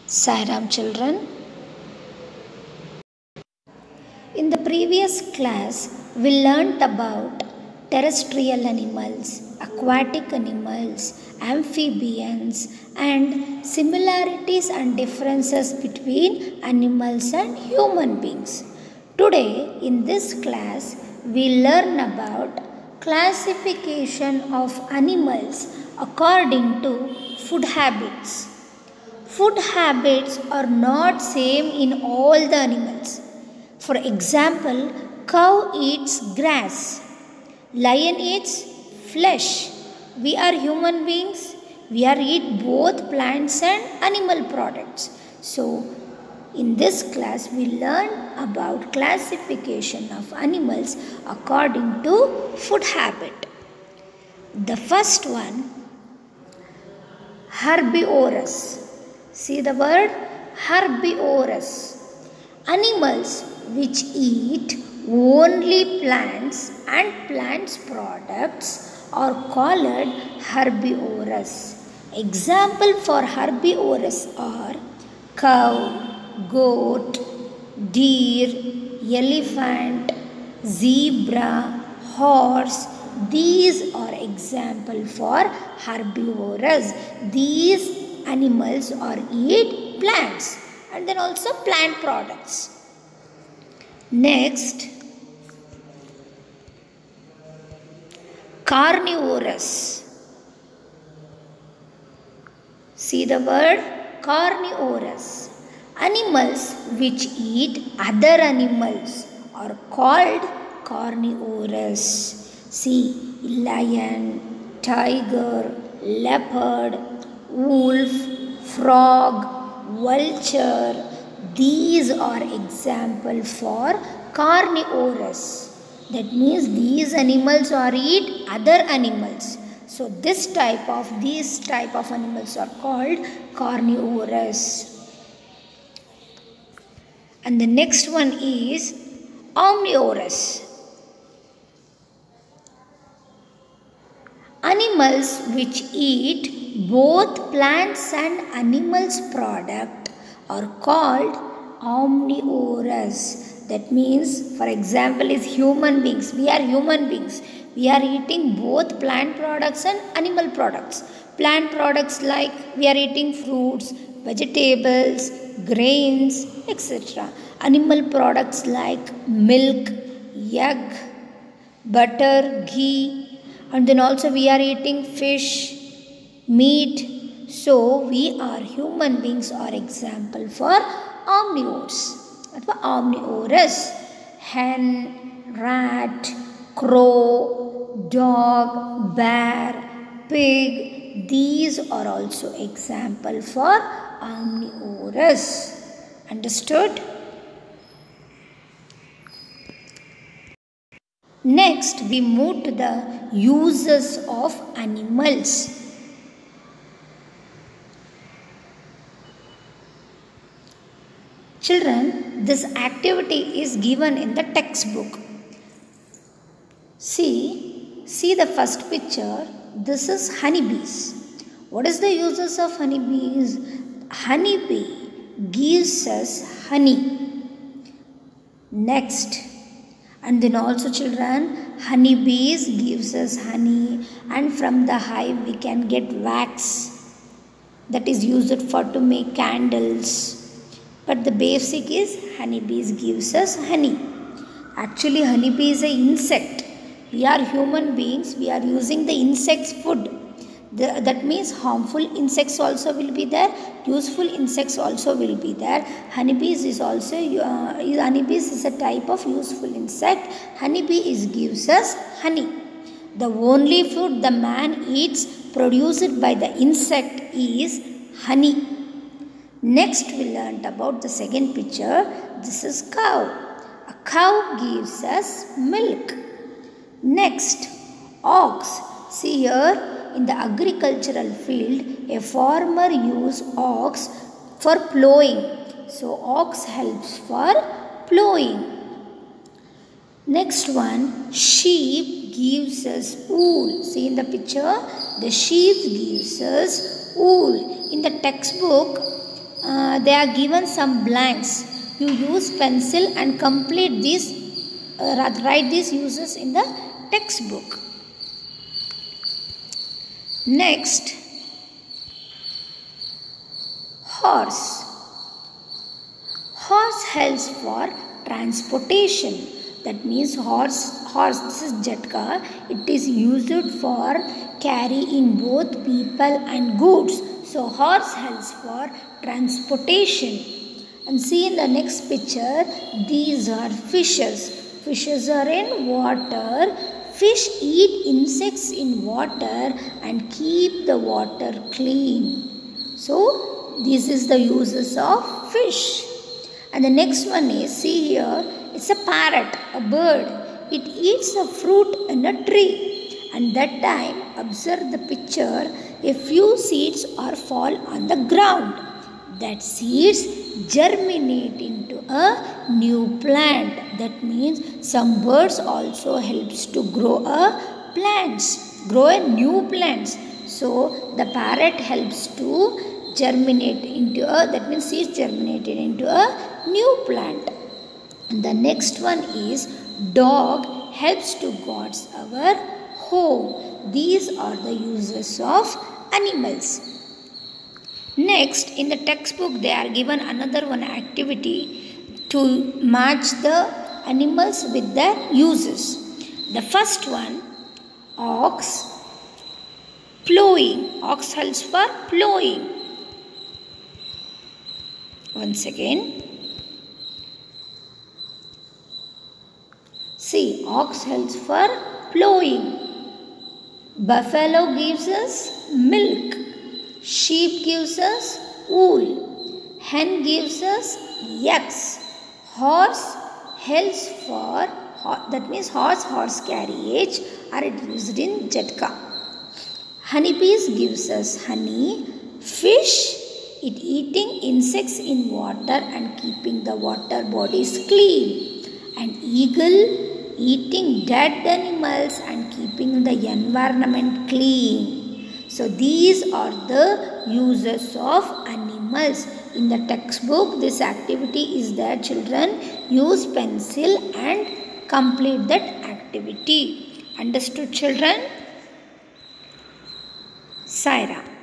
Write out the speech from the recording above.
Sairam children. In the previous class, we learnt about terrestrial animals, aquatic animals, amphibians, and similarities and differences between animals and human beings. Today, in this class, we learn about classification of animals according to food habits. Food habits are not same in all the animals. For example, cow eats grass, lion eats flesh. We are human beings. We are eat both plants and animal products. So, in this class, we learn about classification of animals according to food habit. The first one, herbivorous. See the word herbivorous. Animals which eat only plants and plants products are called herbivorous. Example for herbivorous are cow, goat, deer, elephant, zebra, horse. These are example for herbivorous. These animals or eat plants and then also plant products. Next, carnivorous. See the word carnivorous. Animals which eat other animals are called carnivorous. See, lion, tiger, leopard, wolf, frog, vulture. These are example for carnivorous. That means these animals are eat other animals. So these type of animals are called carnivorous. And the next one is omnivorous. Animals which eat both plants and animals product are called omnivorous. That means, for example, is human beings. We are human beings. We are eating both plant products and animal products. Plant products like we are eating fruits, vegetables, grains, etc. Animal products like milk, egg, butter, ghee, and then also we are eating fish, meat. So we are human beings are example for omnivores. Omnivorous. Hen, rat, crow, dog, bear, pig. These are also example for omnivorous. Understood? Next, we move to the uses of animals. Children, this activity is given in the textbook. See the first picture. This is honeybees. What is the uses of honeybees? Honeybee gives us honey. Next, and then also children, honeybees gives us honey, and from the hive we can get wax that is used for to make candles. But the basic is honeybees gives us honey. Actually, honeybee is an insect. We are human beings. We are using the insect's food. That means harmful insects also will be there. Useful insects also will be there. Honeybees is also honeybees is a type of useful insect. Honeybee gives us honey. The only food the man eats produced by the insect is honey. Next, we learnt about the second picture. This is cow. A cow gives us milk. Next, ox. See here, in the agricultural field, a farmer uses ox for plowing. So, ox helps for plowing. Next one, sheep gives us wool. See in the picture, the sheep gives us wool. In the textbook, they are given some blanks. You use pencil and complete these, write these uses in the textbook. Next, horse. Horse helps for transportation. That means horse, this is jet car. It is used for carrying both people and goods. So horse helps for transportation. And see in the next picture, these are fishes. Fishes are in water. Fish eat insects in water and keep the water clean. So this is the uses of fish. And the next one is, see here, it's a parrot, a bird. It eats a fruit in a tree. And that time, observe the picture, a few seeds are fall on the ground. That seeds germinate into a new plant. That means some birds also helps to grow a new plants. So the parrot helps to germinate into that means seeds germinated into a new plant. And the next one is, dog helps to guard our home. These are the uses of animals. Next, in the textbook they are given another one activity to match the animals with their uses. The first one, ox, plowing. Ox helps for plowing. Once again, see, ox helps for plowing. Buffalo gives us milk. Sheep gives us wool. Hen gives us eggs. Horse helps for, that means horse carriage, are it used in jet car. Honeybees gives us honey. Fish, it eating insects in water and keeping the water bodies clean. And eagle, eating dead animals and keeping the environment clean. So these are the uses of animals. In the textbook, this activity is there. Children, use pencil and complete that activity. Understood, children? Saira.